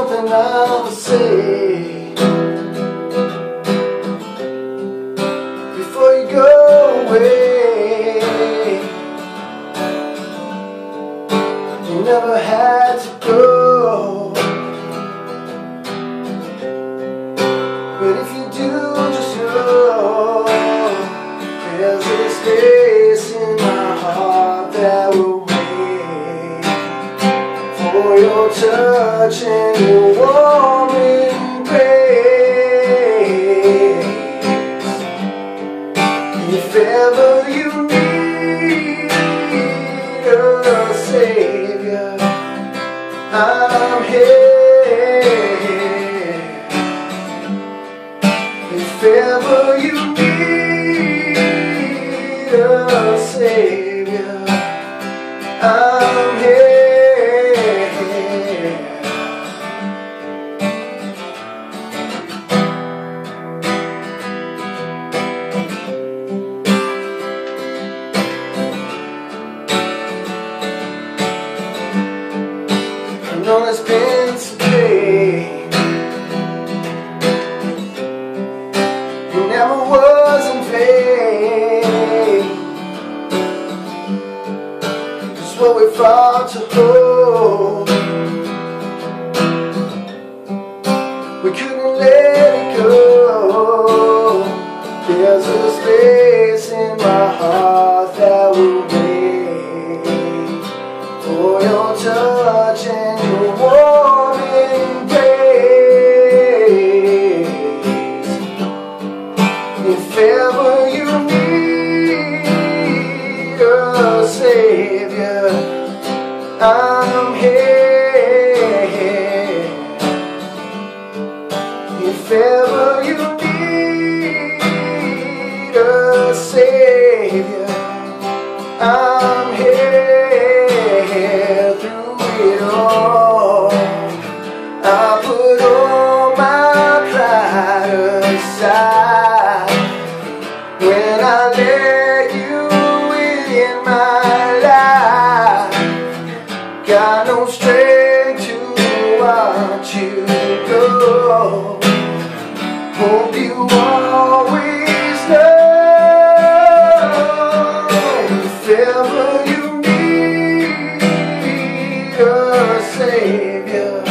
something I'll say before you go away. You never had to go, but if you do, just know there's a space in my heart that will wait for your touch and your warm embrace. If ever you need a savior, I'm here. If ever you need a savior, I'm here. I know there's been some pain, it never was in vain. It's what we fought to hold, we couldn't let it go. There's a space in my heart that will wait for your touch and your warm embrace. If ever you need a savior, I'm here. If ever you need a savior, I'm here. Through it all, I put all my pride aside when I let you in my life. Got no strength to watch you go. Hope you always know, if ever you need a savior,